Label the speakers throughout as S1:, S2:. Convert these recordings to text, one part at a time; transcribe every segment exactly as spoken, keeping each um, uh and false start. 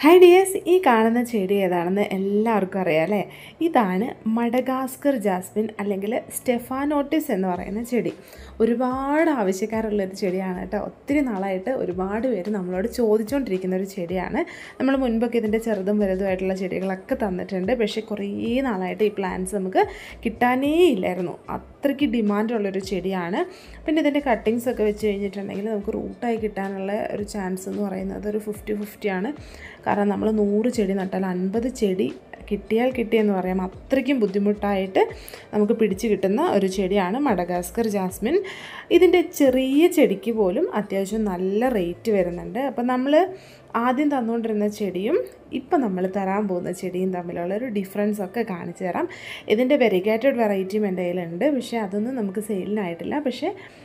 S1: Hi dears, ഈ കാണുന്ന ചെടി ഏതാണെന്ന് എല്ലാവർക്കും അറിയാം അല്ലേ? ഇതാണ് മഡഗാസ്കർ ജാസ്മിൻ അല്ലെങ്കിൽ സ്റ്റെഫാനോട്ടിസ് എന്ന് പറയുന്ന ചെടി. ഒരുപാട് ആവശ്യക്കാരുള്ളൊരു ചെടിയാണ് കേട്ടോ. ഒത്തിരി നാളായിട്ട് ഒരുപാട് പേര് നമ്മളോട് ചോദിച്ചുകൊണ്ടിരിക്കുന്ന ഒരു ചെടിയാണ്. നമ്മൾ മുൻപൊക്കെ ഇതിൻ്റെ ചെറുതും വലുതുമായിട്ടുള്ള ചെടികളൊക്കെ തന്നിട്ടുണ്ട്. പക്ഷേ കുറേ നാളായിട്ട് ഈ പ്ലാന്റ്സ് നമുക്ക് കിട്ടാനേ ഇല്ലായിരുന്നു. അത്രയ്ക്ക് ഡിമാൻഡുള്ളൊരു ചെടിയാണ്. പിന്നെ ഇതിൻ്റെ കട്ടിങ്സ് ഒക്കെ വെച്ച് കഴിഞ്ഞിട്ടുണ്ടെങ്കിൽ നമുക്ക് റൂട്ടായി കിട്ടാനുള്ള ഒരു ചാൻസ് എന്ന് പറയുന്നത് ഒരു ഫിഫ്റ്റി ഫിഫ്റ്റിയാണ്. കാരണം നമ്മൾ നൂറ് ചെടി നട്ടാൽ അൻപത് ചെടി കിട്ടിയാൽ കിട്ടിയെന്ന് പറയാം. അത്രയ്ക്കും ബുദ്ധിമുട്ടായിട്ട് നമുക്ക് പിടിച്ച് കിട്ടുന്ന ഒരു ചെടിയാണ് മഡഗാസ്കർ ജാസ്മിൻ. ഇതിൻ്റെ ചെറിയ ചെടിക്ക് പോലും അത്യാവശ്യം നല്ല റേറ്റ് വരുന്നുണ്ട്. അപ്പം നമ്മൾ ആദ്യം തന്നുകൊണ്ടിരുന്ന ചെടിയും ഇപ്പം നമ്മൾ തരാൻ പോകുന്ന ചെടിയും തമ്മിലുള്ള ഒരു ഡിഫറൻസ് ഒക്കെ കാണിച്ചു തരാം. ഇതിൻ്റെ വെരിഗേറ്റഡ് വെറൈറ്റിയും എൻ്റെ കയ്യിലുണ്ട്. പക്ഷേ അതൊന്നും നമുക്ക് സെയിലിനായിട്ടില്ല. പക്ഷേ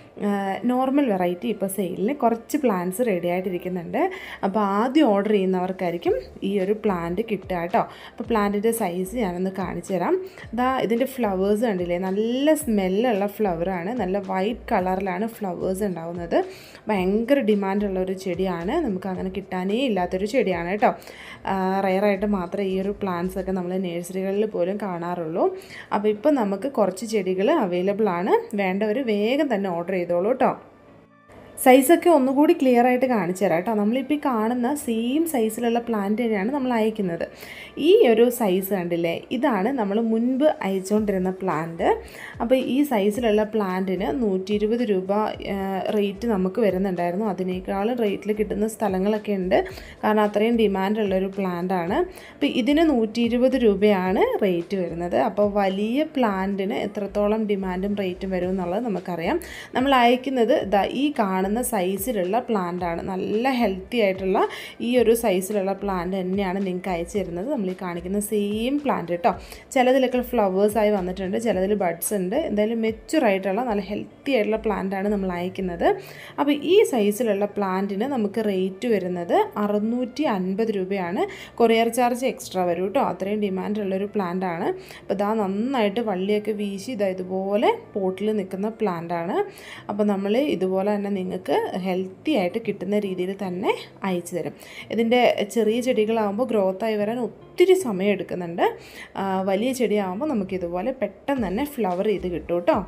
S1: നോർമൽ വെറൈറ്റി ഇപ്പോൾ സെയിലിന് കുറച്ച് പ്ലാന്റ്സ് റെഡി ആയിട്ടിരിക്കുന്നുണ്ട്. അപ്പോൾ ആദ്യം ഓർഡർ ചെയ്യുന്നവർക്കായിരിക്കും ഈ ഒരു പ്ലാന്റ് കിട്ടുക കേട്ടോ. അപ്പോൾ പ്ലാന്റിൻ്റെ സൈസ് ഞാനൊന്ന് കാണിച്ചു തരാം. ഇതാ ഇതിൻ്റെ ഫ്ലവേഴ്സ് കണ്ടില്ലേ, നല്ല സ്മെല്ലുള്ള ഫ്ലവറാണ്. നല്ല വൈറ്റ് കളറിലാണ് ഫ്ലവേഴ്സ് ഉണ്ടാവുന്നത്. ഭയങ്കര ഡിമാൻഡുള്ള ഒരു ചെടിയാണ്. നമുക്ക് അങ്ങനെ കിട്ടാനേ ഇല്ലാത്തൊരു ചെടിയാണ് കേട്ടോ. റെയറായിട്ട് മാത്രമേ ഈ ഒരു പ്ലാന്റ്സ് ഒക്കെ നമ്മൾ നഴ്സറികളിൽ പോലും കാണാറുള്ളൂ. അപ്പോൾ ഇപ്പോൾ നമുക്ക് കുറച്ച് ചെടികൾ അവൈലബിൾ ആണ്. വേണ്ടവർ വേഗം തന്നെ ഓർഡർ ചെയ്തോളൂ കേട്ടോ. സൈസൊക്കെ ഒന്നുകൂടി ക്ലിയർ ആയിട്ട് കാണിച്ചു തരാം കേട്ടോ. നമ്മളിപ്പോൾ ഈ കാണുന്ന സെയിം സൈസിലുള്ള പ്ലാന്റ് തന്നെയാണ് നമ്മൾ അയക്കുന്നത്. ഈ ഒരു സൈസ് കണ്ടില്ലേ, ഇതാണ് നമ്മൾ മുൻപ് അയച്ചുകൊണ്ടിരുന്ന പ്ലാന്റ്. അപ്പോൾ ഈ സൈസിലുള്ള പ്ലാന്റിന് നൂറ്റി ഇരുപത് രൂപ റേറ്റ് നമുക്ക് വരുന്നുണ്ടായിരുന്നു. അതിനേക്കാളും റേറ്റിൽ കിട്ടുന്ന സ്ഥലങ്ങളൊക്കെ ഉണ്ട്. കാരണം അത്രയും ഡിമാൻഡുള്ളൊരു പ്ലാന്റാണ്. അപ്പോൾ ഇതിന് നൂറ്റി ഇരുപത് രൂപയാണ് റേറ്റ് വരുന്നത്. അപ്പോൾ വലിയ പ്ലാന്റിന് എത്രത്തോളം ഡിമാൻഡും റേറ്റും വരും എന്നുള്ളത് നമുക്കറിയാം. നമ്മൾ അയക്കുന്നത് ഇതാ ഈ കാണുന്ന സൈസിലുള്ള പ്ലാന്റാണ്. നല്ല ഹെൽത്തി ആയിട്ടുള്ള ഈ ഒരു സൈസിലുള്ള പ്ലാന്റ് തന്നെയാണ് നിങ്ങൾക്ക് അയച്ചു തരുന്നത്. നമ്മൾ ഈ കാണിക്കുന്ന സെയിം പ്ലാന്റ് കേട്ടോ. ചിലതിലൊക്കെ ഫ്ലവേഴ്സായി വന്നിട്ടുണ്ട്, ചിലതിൽ ബഡ്സ് ഉണ്ട്. എന്തായാലും മെച്ചുറായിട്ടുള്ള നല്ല ഹെൽത്തി ആയിട്ടുള്ള പ്ലാന്റാണ് നമ്മൾ അയക്കുന്നത്. അപ്പോൾ ഈ സൈസിലുള്ള പ്ലാന്റിന് നമുക്ക് റേറ്റ് വരുന്നത് അറുന്നൂറ്റി അൻപത് രൂപയാണ്. കൊറിയർ ചാർജ് എക്സ്ട്രാ വരും കേട്ടോ. അത്രയും ഡിമാൻഡുള്ളൊരു പ്ലാന്റാണ്. അപ്പോൾ ഇതാ നന്നായിട്ട് വള്ളിയൊക്കെ വീശി ഇതാ ഇതുപോലെ പോട്ടിൽ നിൽക്കുന്ന പ്ലാന്റാണ്. അപ്പോൾ നമ്മൾ ഇതുപോലെ തന്നെ നിങ്ങൾക്ക് ഹെൽത്തി ആയിട്ട് കിട്ടുന്ന രീതിയിൽ തന്നെ അയച്ചു തരും. ഇതിൻ്റെ ചെറിയ ചെടികളാകുമ്പോൾ ഗ്രോത്തായി വരാൻ ഒത്തിരി സമയം എടുക്കുന്നുണ്ട്. വലിയ ചെടിയാകുമ്പോൾ നമുക്കിതുപോലെ പെട്ടെന്ന് തന്നെ ഫ്ലവർ ചെയ്ത് കിട്ടും കേട്ടോ.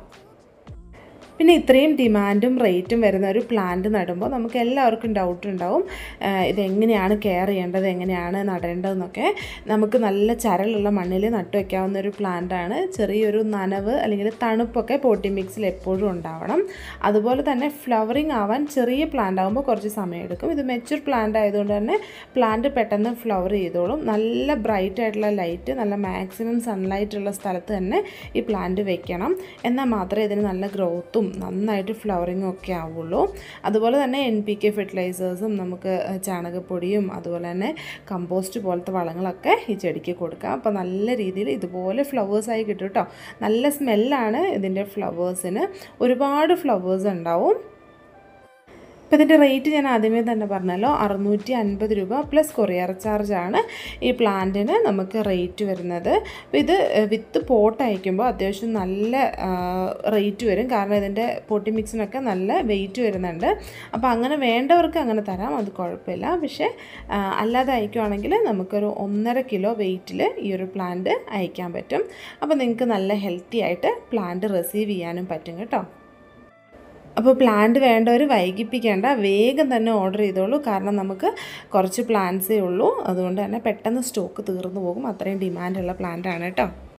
S1: പിന്നെ ഇത്രയും ഡിമാൻഡും റേറ്റും വരുന്ന ഒരു പ്ലാന്റ് നടുമ്പോൾ നമുക്ക് എല്ലാവർക്കും ഡൗട്ട് ഉണ്ടാവും, ഇതെങ്ങനെയാണ് കെയർ ചെയ്യേണ്ടത്, എങ്ങനെയാണ് നടേണ്ടതെന്നൊക്കെ. നമുക്ക് നല്ല ചരലുള്ള മണ്ണിൽ നട്ടു വയ്ക്കാവുന്ന ഒരു പ്ലാന്റാണ്. ചെറിയൊരു നനവ് അല്ലെങ്കിൽ തണുപ്പൊക്കെ പോട്ടി മിക്സിൽ എപ്പോഴും ഉണ്ടാവണം. അതുപോലെ തന്നെ ഫ്ലവറിങ് ആവാൻ ചെറിയ പ്ലാന്റ് ആകുമ്പോൾ കുറച്ച് സമയം എടുക്കും. ഇത് മെച്യൂർ പ്ലാന്റ് ആയതുകൊണ്ട് തന്നെ പ്ലാന്റ് പെട്ടെന്ന് ഫ്ലവർ ചെയ്തോളും. നല്ല ബ്രൈറ്റ് ആയിട്ടുള്ള ലൈറ്റ്, നല്ല മാക്സിമം സൺലൈറ്റ് ഉള്ള സ്ഥലത്ത് തന്നെ ഈ പ്ലാന്റ് വെക്കണം. എന്നാൽ മാത്രമേ ഇതിന് നല്ല ഗ്രോത്തും നന്നായിട്ട് ഫ്ലവറിങ്ങും ഒക്കെ ആവുള്ളൂ. അതുപോലെ തന്നെ എൻ പി കെ ഫെർട്ടിലൈസേഴ്സും നമുക്ക് ചാണകപ്പൊടിയും അതുപോലെ തന്നെ കമ്പോസ്റ്റ് പോലത്തെ വളങ്ങളൊക്കെ ഈ ചെടിക്ക് കൊടുക്കാം. അപ്പോൾ നല്ല രീതിയിൽ ഇതുപോലെ ഫ്ലവേഴ്സായി കിട്ടും കേട്ടോ. നല്ല സ്മെല്ലാണ് ഇതിൻ്റെ ഫ്ലവേഴ്സിന്. ഒരുപാട് ഫ്ലവേഴ്സ് ഉണ്ടാവും. അപ്പോൾ ഇതിൻ്റെ റേറ്റ് ഞാൻ ആദ്യമേ തന്നെ പറഞ്ഞല്ലോ, അറുന്നൂറ്റി അൻപത് രൂപ പ്ലസ് കൊറിയർ ചാർജാണ് ഈ പ്ലാന്റിന് നമുക്ക് റേറ്റ് വരുന്നത്. അപ്പോൾ ഇത് വിത്ത് പോട്ട് അയക്കുമ്പോൾ അത്യാവശ്യം നല്ല റേറ്റ് വരും. കാരണം ഇതിൻ്റെ പോട്ടി മിക്സിനൊക്കെ നല്ല വെയിറ്റ് വരുന്നുണ്ട്. അപ്പോൾ അങ്ങനെ വേണ്ടവർക്ക് അങ്ങനെ തരാം, അത് കുഴപ്പമില്ല. പക്ഷേ അല്ലാതെ അയക്കുവാണെങ്കിൽ നമുക്കൊരു ഒന്നര കിലോ വെയിറ്റിൽ ഈ ഒരു പ്ലാന്റ് അയക്കാൻ പറ്റും. അപ്പോൾ നിങ്ങൾക്ക് നല്ല ഹെൽത്തി ആയിട്ട് പ്ലാന്റ് റിസീവ് ചെയ്യാനും പറ്റും കേട്ടോ. അപ്പോൾ പ്ലാന്റ് വേണ്ടവർ വൈകിപ്പിക്കേണ്ട, വേഗം തന്നെ ഓർഡർ ചെയ്തോളൂ. കാരണം നമുക്ക് കുറച്ച് പ്ലാന്റ്സേ ഉള്ളൂ. അതുകൊണ്ട് തന്നെ പെട്ടെന്ന് സ്റ്റോക്ക് തീർന്നു പോകും. അത്രയും ഡിമാൻഡുള്ള പ്ലാന്റാണ് കേട്ടോ.